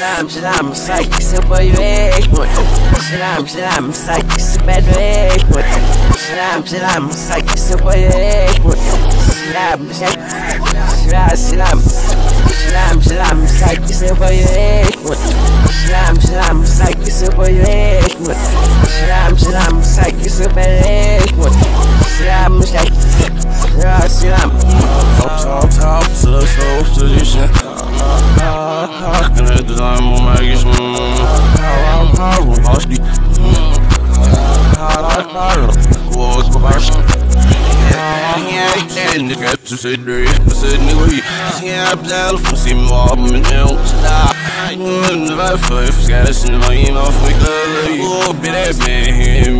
Slam, psych, super wake. Slam, psych, super wake. Slam, psych, super wake. Slam, psych, super wake. Slam, psych, super wake. Slam, psych, super wake. Slam, Top to the soul position. Can I design more maggots? And the cat to say, yeah, I'm down for some more minutes. I'm the first guys in my email for the oh, be that man,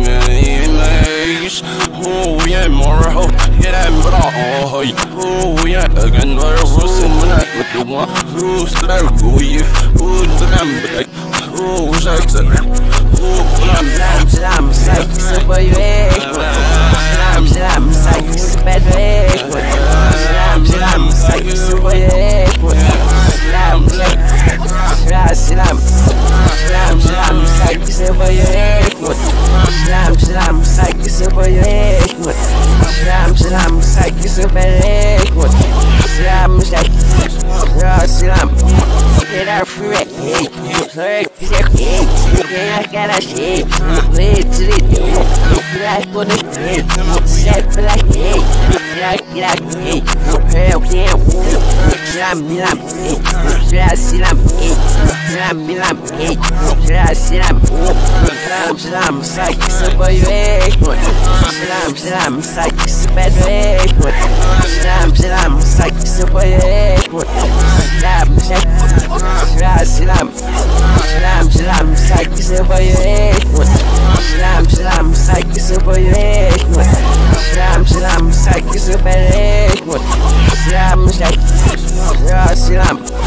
oh, yeah, more hope, yeah, but oh, yeah, again, I was in the night with the one who's the who's the number, oh, Jackson, Slam, psych, super wake. Slam, psych, super wake. Slam, psych, super wake. Slam, psych, super wake. Slam, psych, super wake. Slam, psych, super wake. Slam, get our free. I gotta shake, play to the day. Like for the day, set for like day. Like, hell, can't slam, slam, psych, super wake. Slam, psych, super wake. Slam, psych, super wake. Slam, psych, super wake. Slam, psych, super wake. Slam, psych, super wake. Slam,